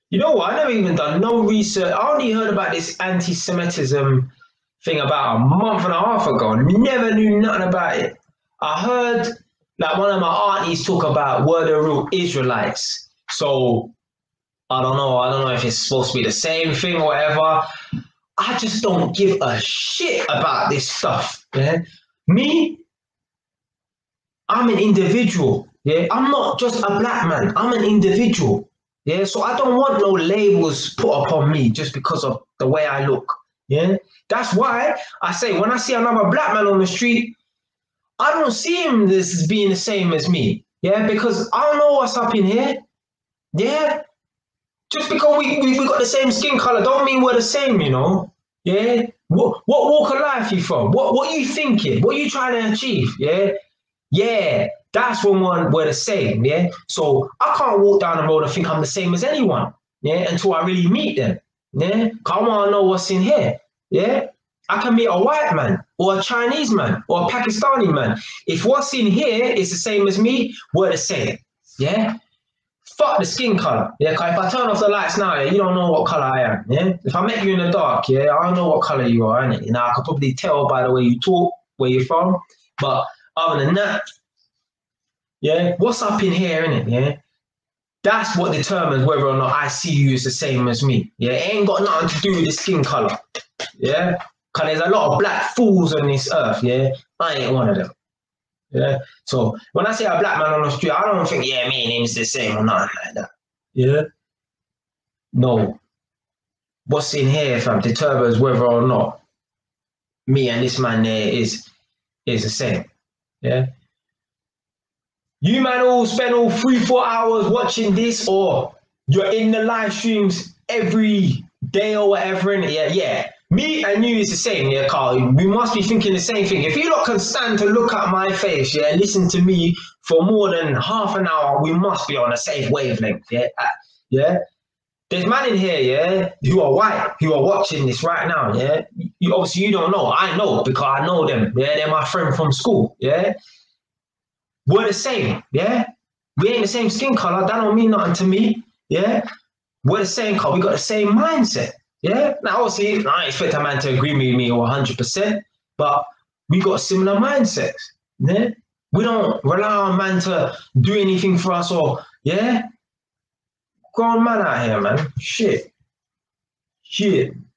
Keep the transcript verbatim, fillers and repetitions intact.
You know what? I never even done no research. I only heard about this anti-Semitism thing about a month and a half ago. Never knew nothing about it. I heard like one of my aunties talk about were the real Israelites. So I don't know. I don't know if it's supposed to be the same thing or whatever. I just don't give a shit about this stuff. Yeah, me, I'm an individual. Yeah, I'm not just a black man. I'm an individual. Yeah, so I don't want no labels put upon me just because of the way I look. Yeah, that's why I say when I see another black man on the street, I don't see him as being the same as me. Yeah, because I don't know what's up in here. Yeah, just because we, we, we got the same skin color don't mean we're the same, you know. Yeah. What what walk of life you from? What what you thinking? What you trying to achieve? Yeah. Yeah. That's when we're, we're the same. Yeah. So I can't walk down the road and think I'm the same as anyone. Yeah. Until I really meet them. Yeah. Cause I want to know what's in here. Yeah. I can meet a white man or a Chinese man or a Pakistani man. If what's in here is the same as me, we're the same. Yeah. Fuck the skin color. Yeah, cause if I turn off the lights now, yeah, you don't know what color I am. Yeah. If I met you in the dark, yeah, I don't know what color you are, innit? You know, I could probably tell by the way you talk, where you're from. But other than that, yeah, what's up in here, innit? Yeah. That's what determines whether or not I see you as the same as me. Yeah, it ain't got nothing to do with the skin color. Yeah. Cause there's a lot of black fools on this earth, yeah. I ain't one of them. Yeah. So when I say a black man on the street, I don't think, yeah, me and him's the same or nothing like that. Yeah. No. What's in here, fam, determines whether or not me and this man there is is the same. Yeah. You man all spend all three, four hours watching this, or you're in the live streams every day or whatever, and yeah, yeah. Me and you is the same, yeah, Carl. We must be thinking the same thing. If you lot can stand to look at my face, yeah, and listen to me for more than half an hour, we must be on the same wavelength, yeah, uh, yeah. There's man in here, yeah, who are white, who are watching this right now, yeah. You, obviously, you don't know. I know because I know them. Yeah, they're my friend from school, yeah. We're the same, yeah. We ain't the same skin color. That don't mean nothing to me, yeah. We're the same color. We got the same mindset. Yeah, now obviously I expect a man to agree with me one hundred percent, but we got similar mindsets. Yeah, we don't rely on man to do anything for us, or yeah, grown man out here, man. Shit, shit.